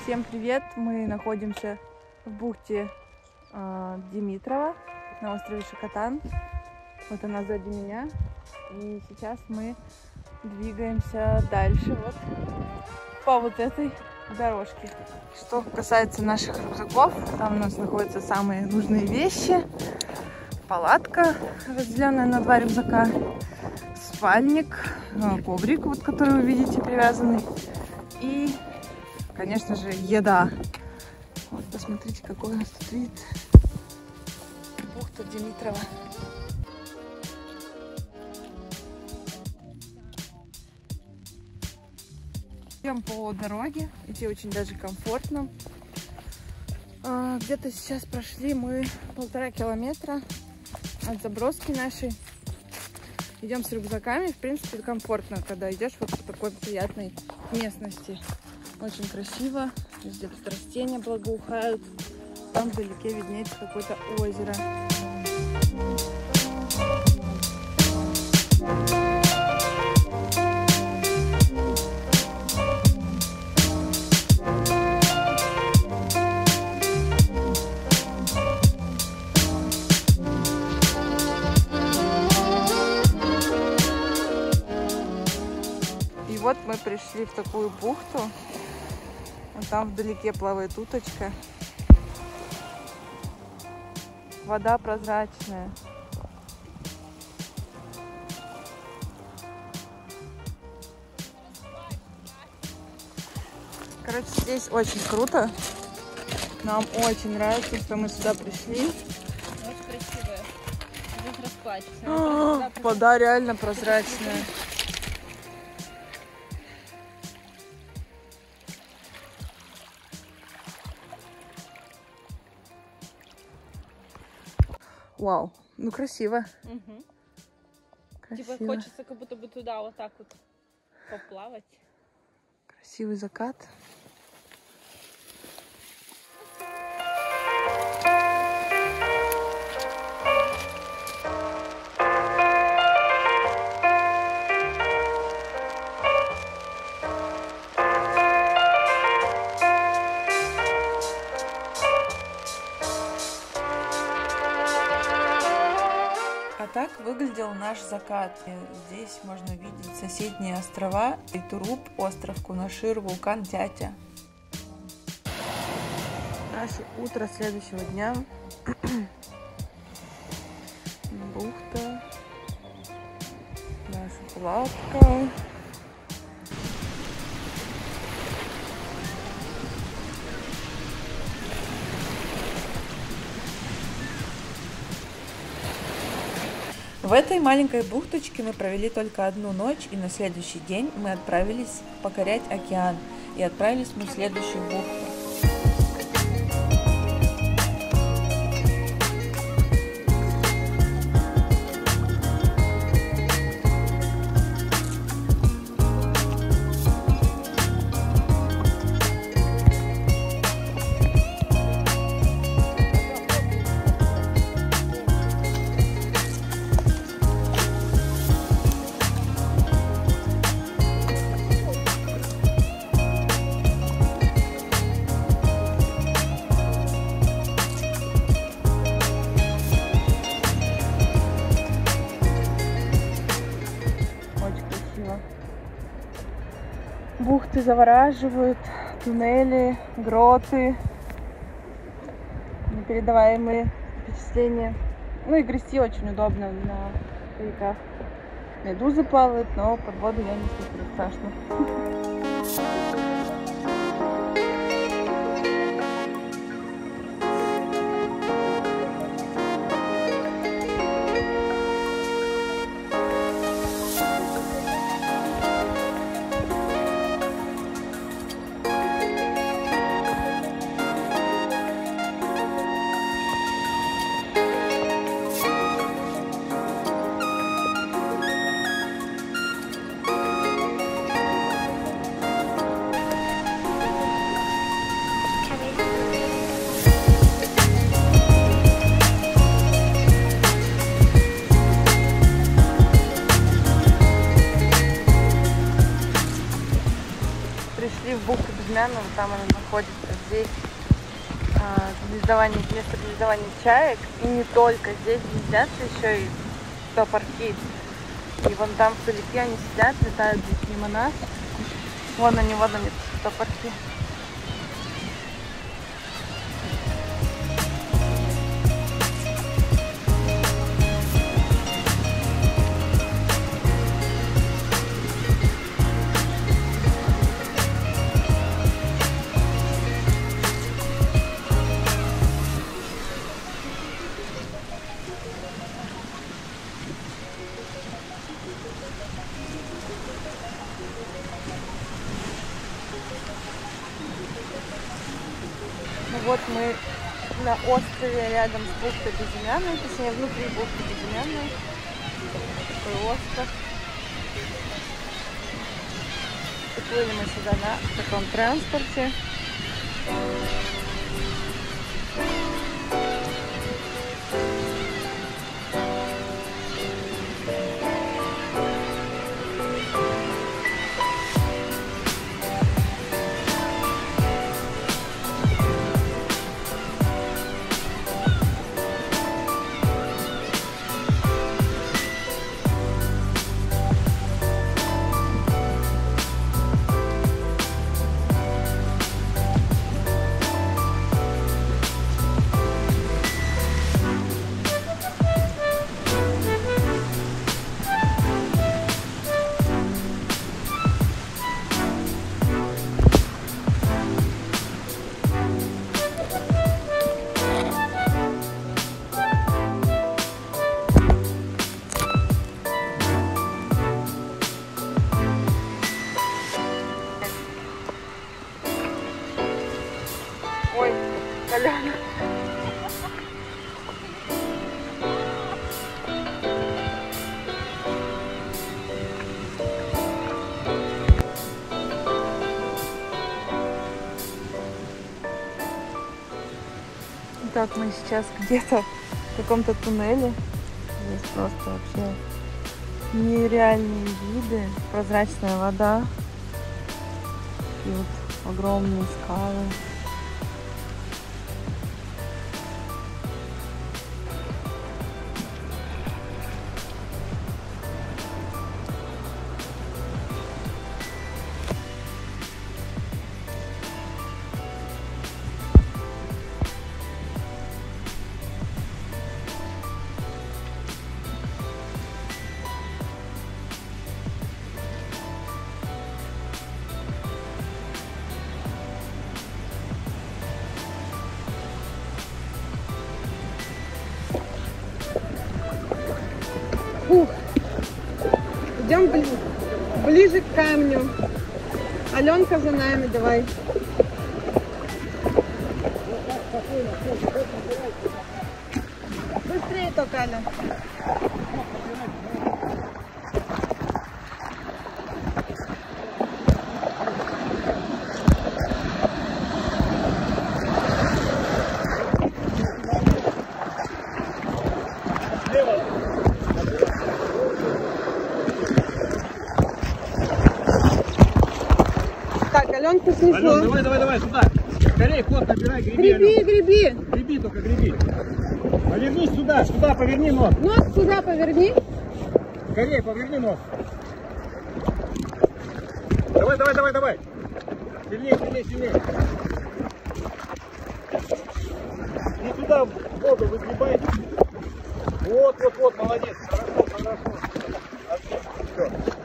Всем привет! Мы находимся в бухте Димитрова на острове Шикотан. Вот она сзади меня. И сейчас мы двигаемся дальше вот по вот этой дорожке. Что касается наших рюкзаков, там у нас находятся самые нужные вещи. Палатка, разделенная на 2 рюкзака, спальник, коврик, вот, который вы видите привязанный, и, конечно же, еда. Вот, посмотрите, какой у нас тут вид. Бухта Димитрова. Идем по дороге, идти очень даже комфортно. Где-то сейчас прошли мы 1,5 километра от заброски нашей. Идем с рюкзаками. В принципе, комфортно, когда идешь вот по такой приятной местности. Очень красиво. Везде тут растения благоухают. Там вдалеке виднеется какое-то озеро. И вот мы пришли в такую бухту. Вот там вдалеке плавает уточка. Вода прозрачная. Короче, здесь очень круто. Нам очень нравится, что мы сюда пришли. Очень красивая. Здесь расплачешься. Вода реально прозрачная. Вау, ну красиво. Угу. Красиво. Типа хочется как будто бы туда вот так вот поплавать. Красивый закат. Так выглядел наш закат. Здесь можно видеть соседние острова: Итуруп, остров Кунашир, вулкан Тятя. Наше утро следующего дня. Бухта. Наша палатка. В этой маленькой бухточке мы провели только 1 ночь, и на следующий день мы отправились покорять океан. И отправились мы в следующую бухту. Бухты завораживают, туннели, гроты, непередаваемые впечатления. Ну и грести очень удобно на реках. Медузы плавают, но под воду я не смотрю, страшно. Безымянная, вот там она находится. Здесь место гнездования чаек. И не только здесь гнездятся еще и топорки. И вон там вдалеке они сидят, летают здесь мимо нас. Вон они, топорки. Вот мы на острове рядом с бухтой Безымянной, точнее внутри бухты Безымянной. Такой остров. Приплыли мы сюда на таком транспорте. Ой, Алена. Так, мы сейчас где-то в каком-то туннеле. Здесь просто вообще нереальные виды. Прозрачная вода. И вот огромные скалы. Фух. Идем ближе к камню. Аленка за нами, давай. Быстрее только, Аля. Так, Аленка снесло. Ален, давай, сюда. Скорее ход набирай, греби. Греби. Греби, только греби. Повернись сюда, поверни нос. Нос сюда поверни. Скорее, поверни нос. Давай. Сильнее. И сюда в воду выгребай. Вот, молодец. Хорошо. Отлично, все.